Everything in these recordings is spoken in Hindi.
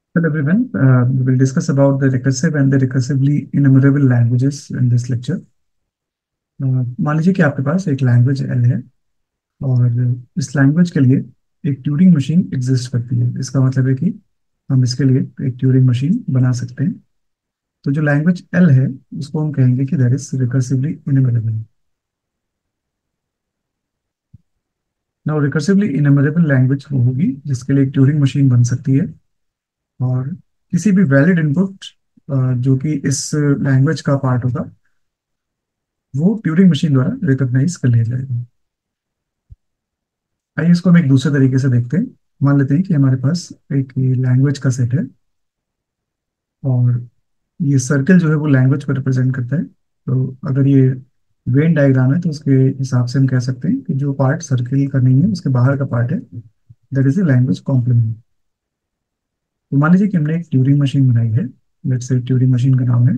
Hello everyone. We will discuss about the recursive and the recursively enumerable languages in this lecture. मान लीजिए कि आपके पास एक लैंग्वेज एल है और इस लैंग्वेज के लिए एक ट्यूरिंग मशीन एग्जिस्ट करती है। इसका मतलब है कि हम इसके लिए एक ट्यूरिंग मशीन बना सकते हैं। तो जो लैंग्वेज एल है उसको हम कहेंगे कि that is recursively enumerable. Now recursively enumerable language वो होगी जिसके लिए एक ट्यूरिंग मशीन बन सकती है और किसी भी वैलिड इनपुट जो कि इस लैंग्वेज का पार्ट होगा वो ट्यूरिंग मशीन द्वारा रिकॉग्नाइज कर लिया जाएगा। आइए इसको हम एक दूसरे तरीके से देखते हैं। मान लेते हैं कि हमारे पास एक लैंग्वेज का सेट है और ये सर्कल जो है वो लैंग्वेज को रिप्रेजेंट करता है। तो अगर ये वेन डायग्राम है तो उसके हिसाब से हम कह सकते हैं कि जो पार्ट सर्कल का नहीं है उसके बाहर का पार्ट है, that is a language complement. तो मान लीजिए कि हमने एक ट्यूरिंग मशीन बनाई है। लेट्स से ट्यूरिंग मशीन का नाम है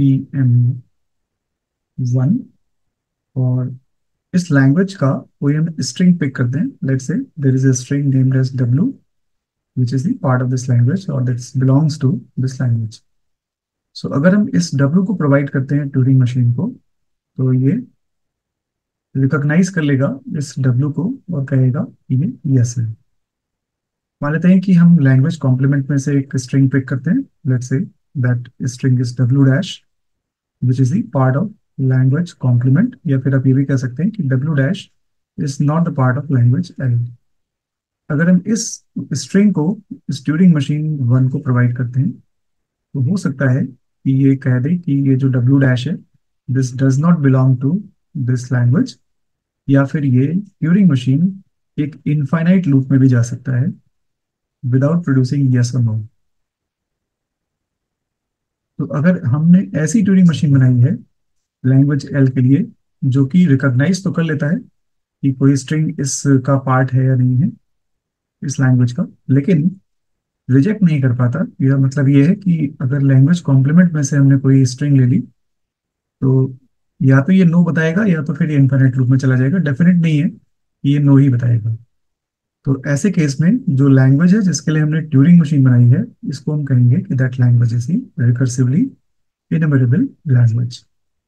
TM1 और इस लैंग्वेज का कोई हम स्ट्रिंग पिक करते हैं। Let's say there is a string named as W which is the part of this language or that belongs to this language. So अगर हम इस W को प्रोवाइड करते हैं ट्यूरिंग मशीन को तो ये रिकॉग्नाइज कर लेगा इस W को और कहेगा कि ये यस है। मान लेते हैं कि हम लैंग्वेज कॉम्प्लीमेंट में से एक स्ट्रिंग पिक करते हैं। Let's say that string is W dash which is the part of language complement, या फिर आप ये भी कह सकते हैं कि W dash is not the part of language L. अगर हम इस स्ट्रिंग को इस ट्यूरिंग मशीन वन को प्रोवाइड करते हैं तो हो सकता है कि ये कह दे कि ये जो W डैश है this does not belong to this language, या फिर ये ट्यूरिंग मशीन एक इनफाइनाइट लूप में भी जा सकता है विदाउट प्रोड्यूसिंग यस और नो। तो अगर हमने ऐसी ट्यूरिंग मशीन बनाई है लैंग्वेज एल के लिए जो कि रिकॉग्नाइज तो कर लेता है कि कोई स्ट्रिंग इसका पार्ट है या नहीं है इस लैंग्वेज का, लेकिन रिजेक्ट नहीं कर पाता। यह मतलब ये है कि अगर लैंग्वेज कॉम्प्लीमेंट में से हमने कोई स्ट्रिंग ले ली तो या तो ये नो बताएगा या तो फिर ये इनफाइनाइट लूप में चला जाएगा। डेफिनेट नहीं है कि ये नो ही बताएगा। तो ऐसे केस में जो लैंग्वेज है जिसके लिए हमने ट्यूरिंग मशीन बनाई है इसको हम कहेंगे कि that language is recursively enumerable language.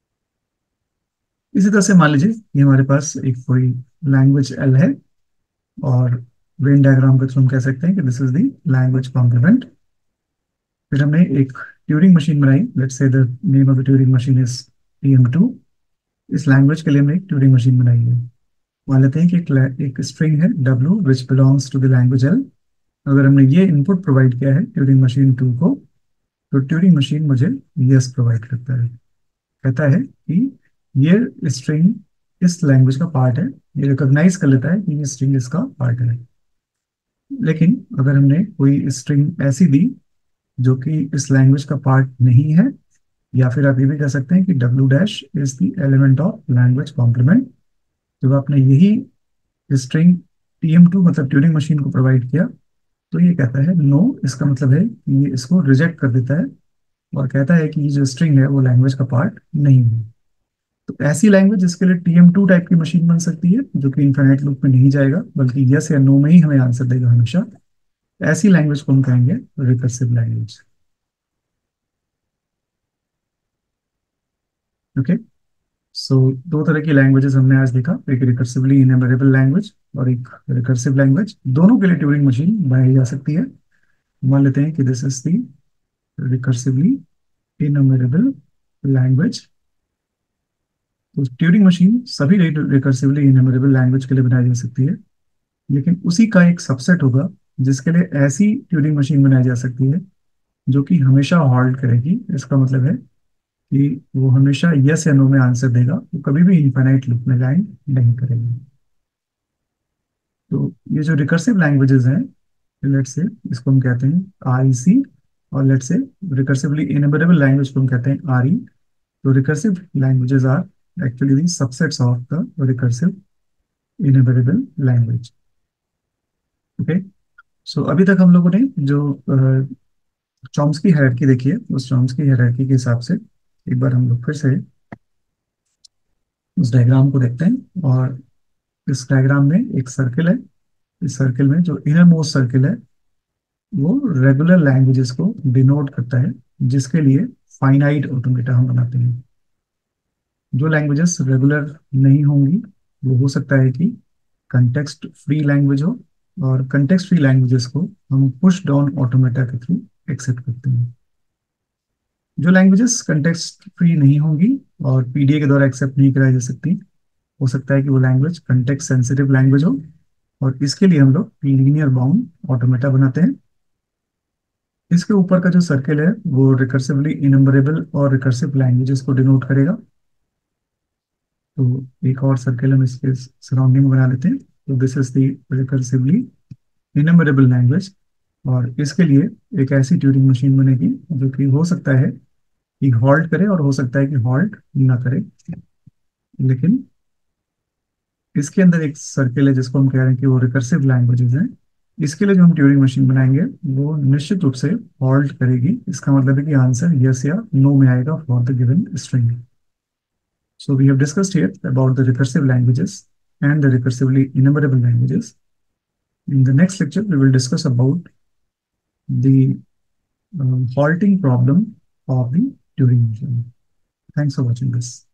इसी तरह से मान लीजिए कि हमारे पास एक कोई लैंग्वेज एल है और वेन डायग्राम के थ्रू हम कह सकते हैं कि this is the language complement. फिर हमने एक ट्यूरिंग मशीन बनाई। Let's say the name of the Turing machine is TM2। इस लैंग्वेज के लिए हमने एक ट्यूरिंग मशीन बनाई है। मान लेते हैं कि एक स्ट्रिंग है W which belongs to the language L. अगर हमने ये इनपुट प्रोवाइड किया है ट्यूरिंग मशीन 2 को तो ट्यूरिंग मशीन मुझे यस प्रोवाइड करता है, कहता है कि ये स्ट्रिंग इस लैंग्वेज का पार्ट है। ये रिकॉग्नाइज कर लेता है कि ये स्ट्रिंग इसका पार्ट है। लेकिन अगर हमने कोई स्ट्रिंग ऐसी दी जो कि इस लैंग्वेज का पार्ट नहीं है, या फिर आप ये भी कह सकते हैं कि W dash is the element of language complement, जब आपने यही स्ट्रिंग TM2 मतलब ट्यूरिंग मशीन को प्रोवाइड किया तो ये कहता है नो। इसका मतलब है कि ये इसको रिजेक्ट कर देता है और कहता है कि ये जो स्ट्रिंग है वो लैंग्वेज का पार्ट नहीं है। तो ऐसी लैंग्वेज जिसके लिए TM2 टाइप की मशीन बन सकती है जो कि इनफाइनाइट लूप में नहीं जाएगा बल्कि यस या नो में ही हमें आंसर देगा हमेशा, ऐसी लैंग्वेज को हम कहेंगे रिकर्सिव लैंग्वेज। ओके। सो दो तरह की लैंग्वेजेस हमने आज देखा, एक रिकर्सिवली इनएमरेबल लैंग्वेज और एक रिकर्सिव लैंग्वेज। दोनों के लिए ट्यूरिंग मशीन बनाई जा सकती है। मान लेते हैं कि this is the recursively enumerable language. तो ट्यूरिंग मशीन सभी रिकर्सिवली इनएमरेबल लैंग्वेज के लिए बनाई जा सकती है, लेकिन उसी का एक सबसेट होगा जिसके लिए ऐसी ट्यूरिंग मशीन बनाई जा सकती है जो कि हमेशा हॉल्ट करेगी। इसका मतलब है कि वो हमेशा यस या नो में आंसर देगा, वो कभी भी इनफाइनाइट लूप में लैंड नहीं करेगी। तो ये जो रिकर्सिव लैंग्वेजेस हैं, लेट्स से इसको हम कहते हैं REC, और let's say recursively enumerable language को हम कहते हैं RE। तो recursive languages are actually the subsets of the recursive enumerable language. Okay. So अभी तक हम लोगों ने जो चॉम्स्की हायरार्की देखी है उस चॉम्स्की हायरार्की के हिसाब से एक बार हम लोग फिर से उस डायग्राम को देखते हैं। और इस डायग्राम में एक सर्किल है। इस सर्किल में जो इनर मोस्ट सर्किल है वो रेगुलर लैंग्वेजेस को डिनोट करता है, जिसके लिए फाइनाइट ऑटोमेटा हम बनाते हैं। जो लैंग्वेजेस रेगुलर नहीं होंगी, वो हो सकता है कि कंटेक्स्ट फ्री लैंग्वेज हो, और कंटेक्स्ट फ्री लैंग्वेजेस को हम पुश डाउन ऑटोमेटा के थ्रू एक्सेप्ट करते हैं। जो लैंग्वेजेस कंटेक्स्ट फ्री नहीं होंगी और पीडीए के द्वारा एक्सेप्ट नहीं कराई जा सकती, हो सकता है कि वो लैंग्वेज कंटेक्स्ट सेंसिटिव लैंग्वेज हो, और इसके लिए हम लोग लीनियर बाउंड ऑटोमेटा बनाते हैं। इसके ऊपर का जो सर्कल है वो रिकर्सिवली इनम्बरेबल और रिकर्सिव लैंग्वेजेस को डिनोट करेगा। तो एक और सर्कल हम इसके सराउंडिंग बना लेते हैं। तो this is the recursively enumerable language, और इसके लिए एक ऐसी ट्यूरिंग मशीन बनेगी जो कि हो सकता है कि हॉल्ट करे और हो सकता है कि हॉल्ट ना करे। लेकिन इसके अंदर एक सर्कल है जिसको हम कह रहे हैं कि वो रिकर्सिव लैंग्वेजेस हैं। इसके लिए जो हम ट्यूरिंग मशीन बनाएंगे वो निश्चित रूप से हॉल्ट करेगी। इसका मतलब है कि आंसर यस या नो में आएगा for the given string. So we have discussed here about the recursive languages and the recursively enumerable languages. In the next lecture, we will discuss about the halting problem of the Turing machine. Thanks for watching this.